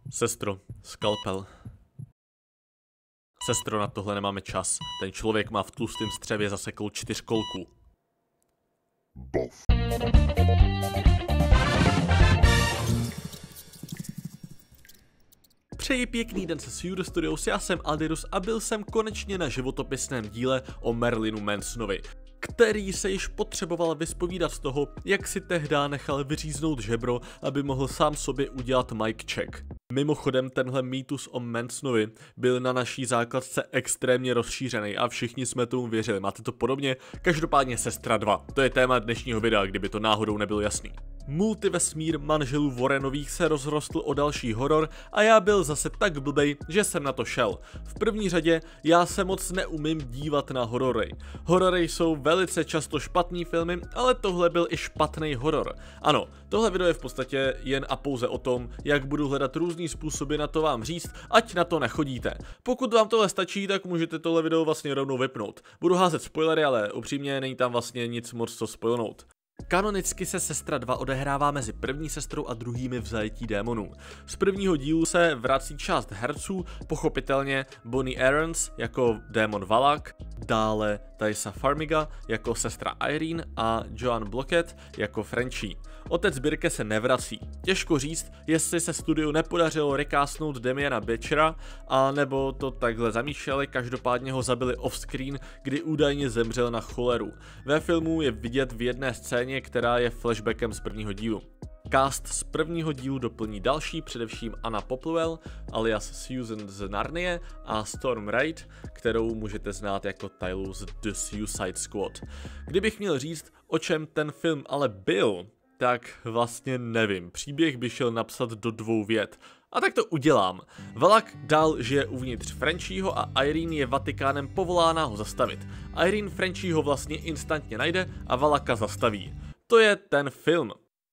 Sestro, skalpel. Sestro, na tohle nemáme čas. Ten člověk má v tlustém střevě zasekl 4 kolků. Buff. Přeji pěkný den se Pseudo Studios, já jsem Aldirus a byl jsem konečně na životopisném díle o Marilinu Mansonovi, který se již potřeboval vyspovídat z toho, jak si tehdy nechal vyříznout žebro, aby mohl sám sobě udělat mic check. Mimochodem, tenhle mýtus o Mansonovi byl na naší základce extrémně rozšířený a všichni jsme tomu věřili. Máte to podobně? Každopádně Sestra 2. To je téma dnešního videa, kdyby to náhodou nebylo jasný. Multivesmír manželů Warrenových se rozrostl o další horor a já byl zase tak blbej, že jsem na to šel. V první řadě já se moc neumím dívat na horory. Horory jsou velice často špatný filmy, ale tohle byl i špatný horor. Ano, tohle video je v podstatě jen a pouze o tom, jak budu hledat různý způsoby na to vám říct, ať na to nechodíte. Pokud vám tohle stačí, tak můžete tohle video vlastně rovnou vypnout. Budu házet spoilery, ale upřímně není tam vlastně nic moc co spoilnout. Kanonicky se Sestra 2 odehrává mezi první sestrou a druhými v zajetí démonů. Z prvního dílu se vrací část herců, pochopitelně Bonnie Aarons jako démon Valak, dále Taissa Farmiga jako sestra Irene a Joan Blockett jako Frenchie. Otec Birke se nevrací. Těžko říct, jestli se studiu nepodařilo recastnout Damiana Batchera, a nebo to takhle zamýšleli, každopádně ho zabili offscreen, kdy údajně zemřel na choleru. Ve filmu je vidět v jedné scéně, která je flashbackem z prvního dílu. Cast z prvního dílu doplní další, především Anna Popplewell, alias Susan z Narnie, a Storm Reid, kterou můžete znát jako Tylu z The Suicide Squad. Kdybych měl říct, o čem ten film ale byl, tak vlastně nevím. Příběh by šel napsat do 2 vět. A tak to udělám. Valak dál žije uvnitř Frenchieho a Irene je Vatikánem povolána ho zastavit. Irene Frenchieho vlastně instantně najde a Valaka zastaví. To je ten film.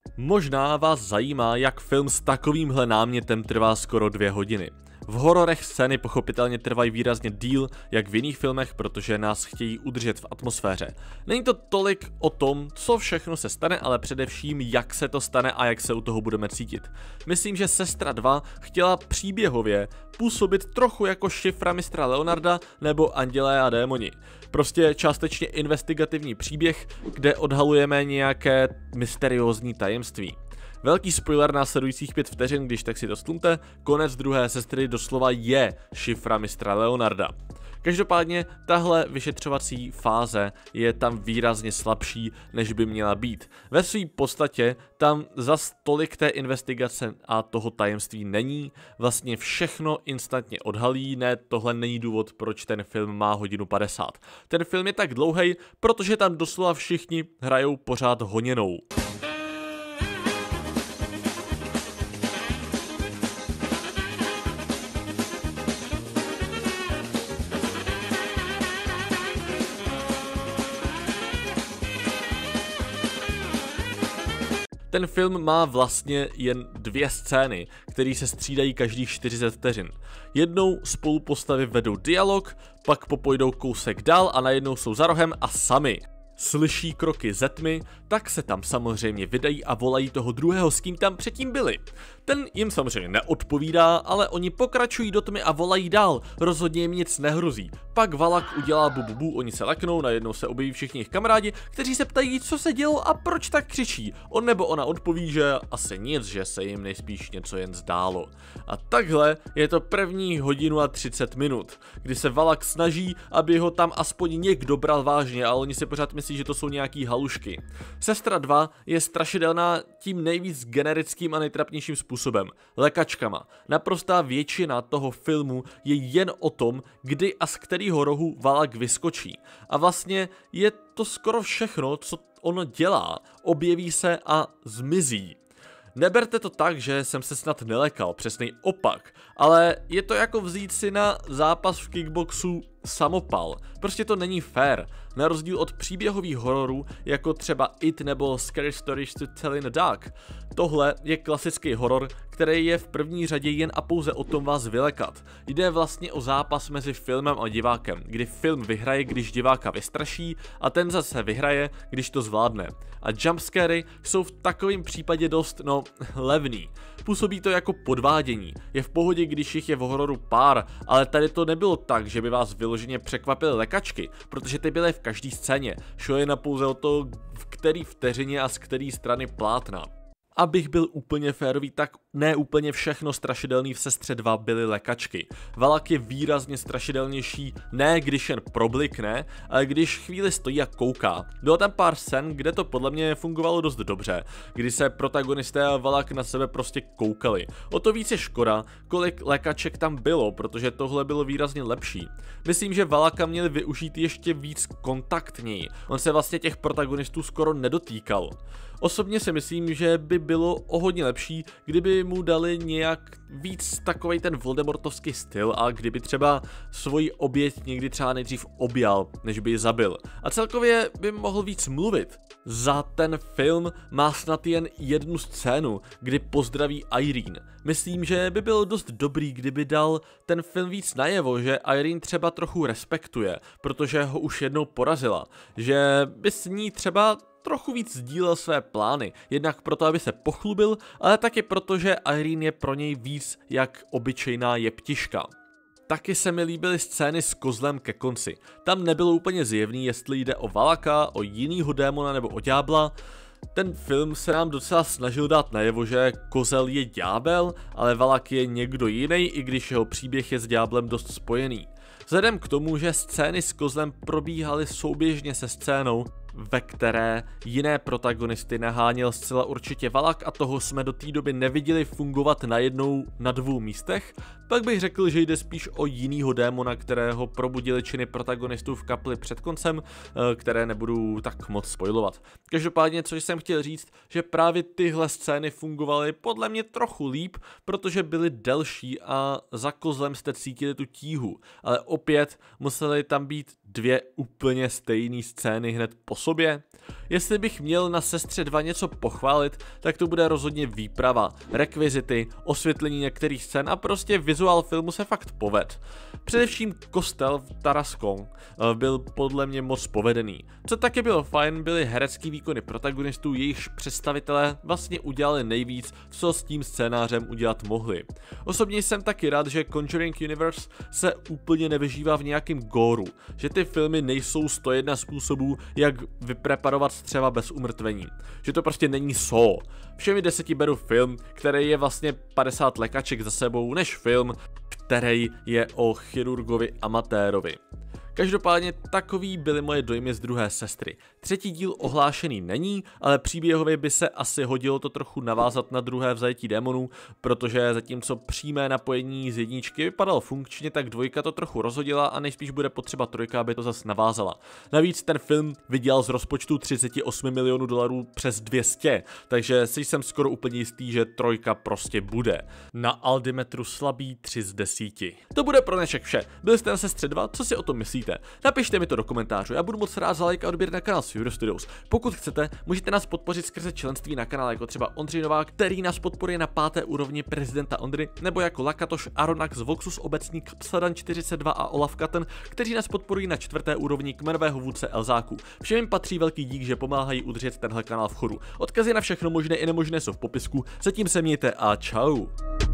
Možná vás zajímá, jak film s takovýmhle námětem trvá skoro 2 hodiny. V hororech scény pochopitelně trvají výrazně díl, jak v jiných filmech, protože nás chtějí udržet v atmosféře. Není to tolik o tom, co všechno se stane, ale především, jak se to stane a jak se u toho budeme cítit. Myslím, že Sestra 2 chtěla příběhově působit trochu jako Šifra mistra Leonarda nebo Andělé a démoni. Prostě částečně investigativní příběh, kde odhalujeme nějaké mysteriózní tajemství. Velký spoiler následujících 5 vteřin, když tak si to stlumte, konec druhé sestry doslova je Šifra mistra Leonarda. Každopádně tahle vyšetřovací fáze je tam výrazně slabší, než by měla být. Ve své podstatě tam zas tolik té investigace a toho tajemství není, vlastně všechno instantně odhalí, ne, tohle není důvod, proč ten film má 1:50. Ten film je tak dlouhej, protože tam doslova všichni hrajou pořád honěnou. Ten film má vlastně jen 2 scény, které se střídají každých 40 vteřin. Jednou spolu postavy vedou dialog, pak popojdou kousek dál a najednou jsou za rohem a sami. Slyší kroky ze tmy, tak se tam samozřejmě vydají a volají toho druhého, s kým tam předtím byli. Ten jim samozřejmě neodpovídá, ale oni pokračují do tmy a volají dál, rozhodně jim nic nehrozí. Pak Valak udělá bu, oni se leknou, najednou se objeví všichni jejich kamarádi, kteří se ptají, co se dělo a proč tak křičí. On nebo ona odpoví, že asi nic, že se jim nejspíš něco jen zdálo. A takhle je to první 1:30 minut, kdy se Valak snaží, aby ho tam aspoň někdo bral vážně, ale oni si pořád myslí, že to jsou nějaký halušky. Sestra 2 je strašidelná tím nejvíc generickým a nejtrapnějším způsobem. Lékačkama. Naprostá většina toho filmu je jen o tom, kdy a z kterého rohu Valak vyskočí. A vlastně je to skoro všechno, co ono dělá. Objeví se a zmizí. Neberte to tak, že jsem se snad nelekal, přesnej opak, ale je to jako vzít si na zápas v kickboxu samopal. Prostě to není fair. Na rozdíl od příběhových hororů, jako třeba It nebo Scary Stories to Tell in the Dark. Tohle je klasický horor, který je v první řadě jen a pouze o tom vás vylekat. Jde vlastně o zápas mezi filmem a divákem, kdy film vyhraje, když diváka vystraší, a ten zase vyhraje, když to zvládne. A jumpscary jsou v takovém případě dost, levný. Působí to jako podvádění. Je v pohodě, když jich je v hororu pár, ale tady to nebylo tak, že by vás vyloženě překvapily lekačky, protože ty byly v každé scéně. Šlo jen pouze o to, v který vteřině a z který strany plátna. Abych byl úplně férový, tak ne úplně všechno strašidelný v Sestře 2 byly lekačky. Valak je výrazně strašidelnější, ne když jen problikne, ale když chvíli stojí a kouká. Bylo tam pár scén, kde to podle mě fungovalo dost dobře, kdy se protagonisté a Valak na sebe prostě koukali. O to víc je škoda, kolik lékaček tam bylo, protože tohle bylo výrazně lepší. Myslím, že Valaka měli využít ještě víc kontaktněji. On se vlastně těch protagonistů skoro nedotýkal. Osobně si myslím, že by bylo o hodně lepší, kdyby mu dali nějak víc takovej ten voldemortovský styl a kdyby třeba svoji oběť někdy třeba nejdřív objal, než by ji zabil. A celkově by mohl víc mluvit. Za ten film má snad jen jednu scénu, kdy pozdraví Irene. Myslím, že by bylo dost dobrý, kdyby dal ten film víc najevo, že Irene třeba trochu respektuje, protože ho už jednou porazila, že by s ní třeba trochu víc sdílel své plány, jednak proto, aby se pochlubil, ale taky proto, že Irene je pro něj víc jak obyčejná jeptiška. Taky se mi líbily scény s kozlem ke konci. Tam nebylo úplně zjevný, jestli jde o Valaka, o jinýho démona nebo o ďábla. Ten film se nám docela snažil dát najevo, že kozel je ďábel, ale Valak je někdo jiný, i když jeho příběh je s ďáblem dost spojený. Vzhledem k tomu, že scény s kozlem probíhaly souběžně se scénou, ve které jiné protagonisty naháněl zcela určitě Valak a toho jsme do té doby neviděli fungovat najednou na dvou místech, pak bych řekl, že jde spíš o jinýho démona, kterého probudili činy protagonistů v kapli před koncem, které nebudu tak moc spoilovat. Každopádně, co jsem chtěl říct, že právě tyhle scény fungovaly podle mě trochu líp, protože byly delší a za kozlem jste cítili tu tíhu, ale opět musely tam být dvě úplně stejné scény hned po sobě. Jestli bych měl na Sestře 2 něco pochválit, tak to bude rozhodně výprava, rekvizity, osvětlení některých scén a prostě vizuál filmu se fakt poved. Především kostel v Tarascon byl podle mě moc povedený. Co taky bylo fajn, byly herecký výkony protagonistů, jejichž představitelé vlastně udělali nejvíc, co s tím scénářem udělat mohli. Osobně jsem taky rád, že Conjuring Universe se úplně nevyžívá v nějakém góru, že ty filmy nejsou 101 způsobů, jak vypreparovat střeva bez umrtvení. Že to prostě není Saw. Všemi 10 beru film, který je vlastně 50 lékaček za sebou, než film, který je o chirurgovi amatérovi. Každopádně takový byly moje dojmy z druhé sestry. Třetí díl ohlášený není, ale příběhově by se asi hodilo to trochu navázat na druhé vzajetí démonů, protože zatímco přímé napojení z jedničky vypadalo funkčně, tak dvojka to trochu rozhodila a nejspíš bude potřeba trojka, aby to zas navázala. Navíc ten film vydělal z rozpočtu 38 milionů dolarů přes 200, takže si jsem skoro úplně jistý, že trojka prostě bude. Na Altimetru slabý 3 z 10. To bude pro dnešek vše. Byli jste na Sestře 2, co si o tom myslíte? Napište mi to do komentářů, já budu moc rád za like a odběr na kanál Seudo Studios. Pokud chcete, můžete nás podpořit skrze členství na kanále jako třeba Ondřej Novák, který nás podporuje na 5. úrovni prezidenta Ondry, nebo jako Lakatoš, Aronax, Voxus Obecník, Psadan 42 a Olaf Katen, kteří nás podporují na 4. úrovni kmenového vůdce Elzáku. Všem jim patří velký dík, že pomáhají udržet tenhle kanál v chodu. Odkazy na všechno možné i nemožné jsou v popisku, zatím se mějte a čau.